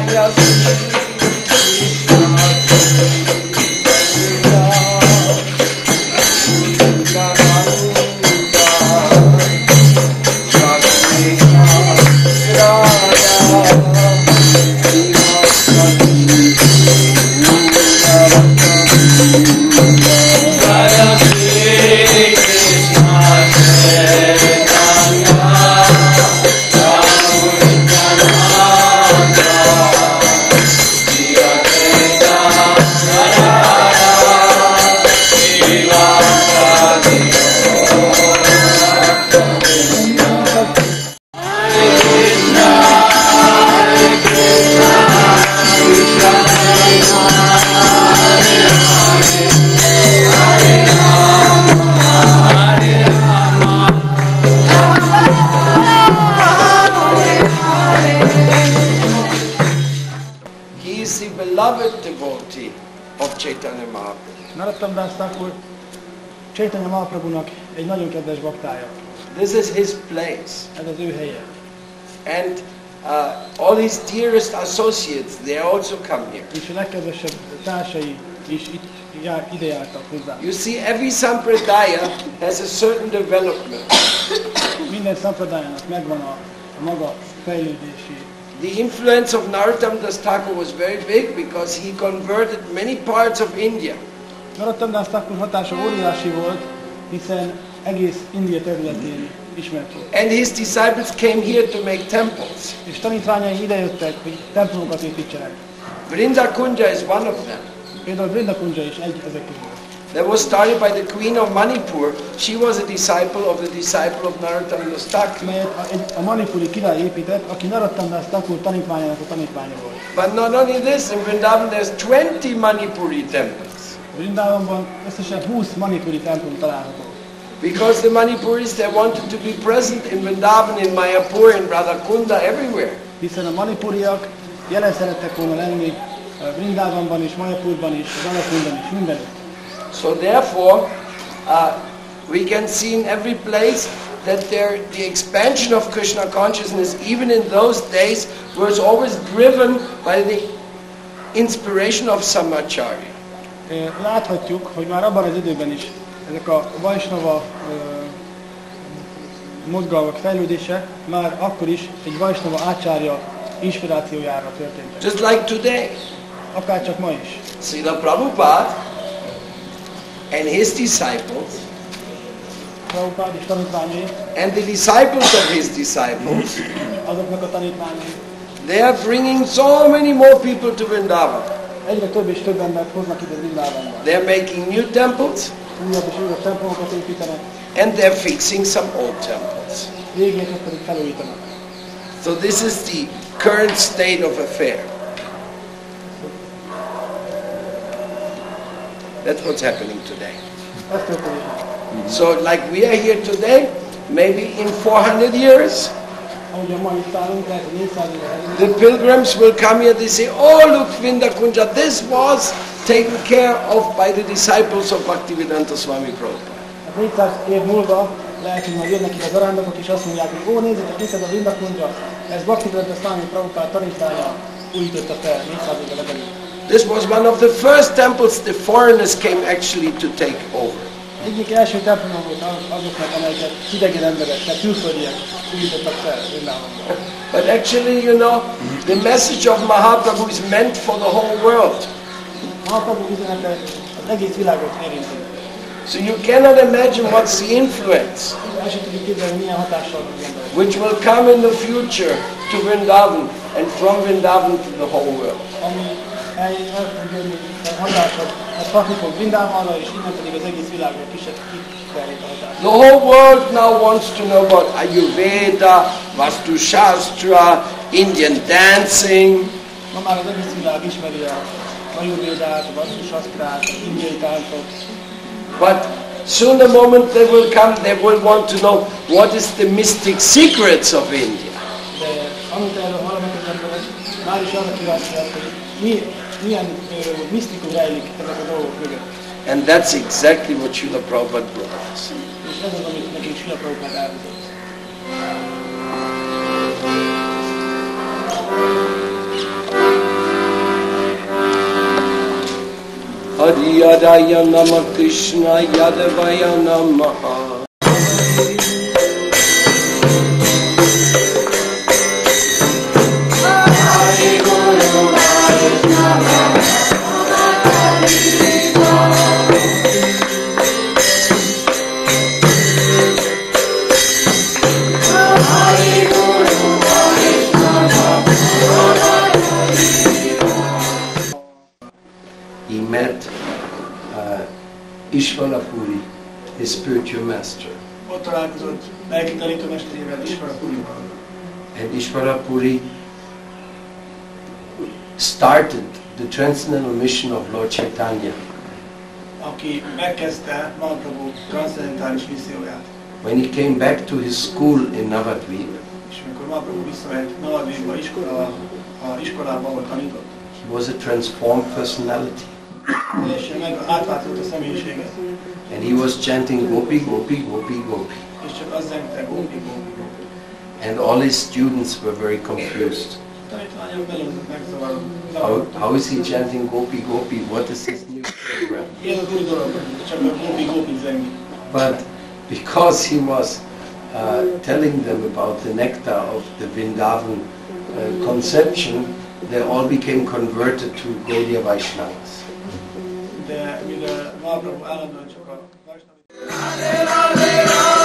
Narottam Das Thakur Chaitanya Mahaprabhunak egy nagyon kedves baktája. This is his place. Ez az ő helye. And all his dearest associates, they also come here. És a legkedvesebb társai is ide jártak hozzá. You see, every sampradaya has a certain development. Minden sampradayának megvan a maga fejlődési. The influence of Narottam Das Thakur was very big because he converted many parts of India. Narottam Das Thakur hatása óriási volt, hiszen egész India területén ismert volt. And his disciples came here to make temples. És tanítványai idejöttek, hogy templomokat építsenek. Vrinda Kunja is one of them. Például Vrinda Kunja is egy ezek közül. That was started by the Queen of Manipur. She was a disciple of the disciple of Narottam Das Thakur. Melyet a manipuri király épített, aki Narottam Das Thakur tanítványának a tanítványa volt. But not only this, in Vrindavan there's 20 Manipuri temples. Vrindavanban összesen 20 manipuri templom található. Because the Manipuris, they wanted to be present in Vrindavan, in Mayapur, in Radhakunda, everywhere. Hiszen a manipuriak jelen szerettek volna lenni Vrindavanban is, Mayapurban is, Radhakundan is, mindenütt. So therefore, we can see in every place that the expansion of Krishna consciousness, even in those days, was always driven by the inspiration of Samacharya. Láthatjuk, hogy már abban az időben is ezek a Vaisnava mozgalmak fejlődése már akkor is egy Vaisnava ácsárja inspirációjára történt. Just like today. Akárcsak ma is. Srila Prabhupada and his disciples Prabhupada és tanítványai, and the disciples of his disciples, azoknak a tanítványai, they are bringing so many more people to Vrindavan. Egyre több és több embert hoznak ide Vrindavanba. They are making new temples. Újabb és újabb templomokat építenek. And they're fixing some old temples. Régieket pedig felújítanak. So this is the current state of affair. That's what's happening today. Ez történik. So like we are here today, maybe in 400 years, the pilgrims will come here, they say, oh look, Vrinda Kunja, this was taken care of by the disciples of Bhaktivedanta Swami Prabhupada. 400 év múlva lehet, hogy majd jönnek ide az arándokok és azt mondják, hogy ó, nézzétek, itt ez a Vrinda Kunja, ez Bhaktivedanta Swami Prabhupada tanítványa újította fel 400 évvel ezelőtt. This was one of the first temples the foreigners came actually to take over. Egyik első templom volt azoknak, amelyeket idegen emberek, tehát külföldiek újítottak fel Vrindavanban. But actually, you know, the message of Mahaprabhu is meant for the whole world. Mahaprabhu üzenete az egész világot érinti. So you cannot imagine what's the influence which will come in the future to Vrindavan and from Vrindavan to the whole world. The whole world now wants to know about Ayurveda, Vastu Shastra, Indian dancing. But soon the moment they will come, they will want to know what is the mystic secrets of India. And that's exactly what Srila Prabhupada brought us. Hariyadaya Namah Krishna Yadavaya Namaha. He met Ishvara Puri, his spiritual master. Ott találkozott lelki tanítómesterével, Ishvara Purival. And Ishvara Puri started the transcendental mission of Lord Chaitanya. Aki megkezdte Mahaprabhu transzcendentális misszióját. When he came back to his school in Navadvip, És amikor Mahaprabhu visszament Navadvipba iskolába, ahol tanított, he was a transformed personality. és meg átváltott a személyiséget. And he was chanting Gopi, Gopi, Gopi, Gopi. És csak az zengte Gopi, Gopi, Gopi. And all his students were very confused. A tanítványok nagyon megzavarodtak. How is he chanting Gopi, Gopi? What is this new program? Ez az új dolog, csak a Gopi, Gopi zengi. But because he was telling them about the nectar of the Vrindavan conception, they all became converted to Gaudiya Vaishnavas. De mivel Mahaprabhu állandóan csak a Vaisnavi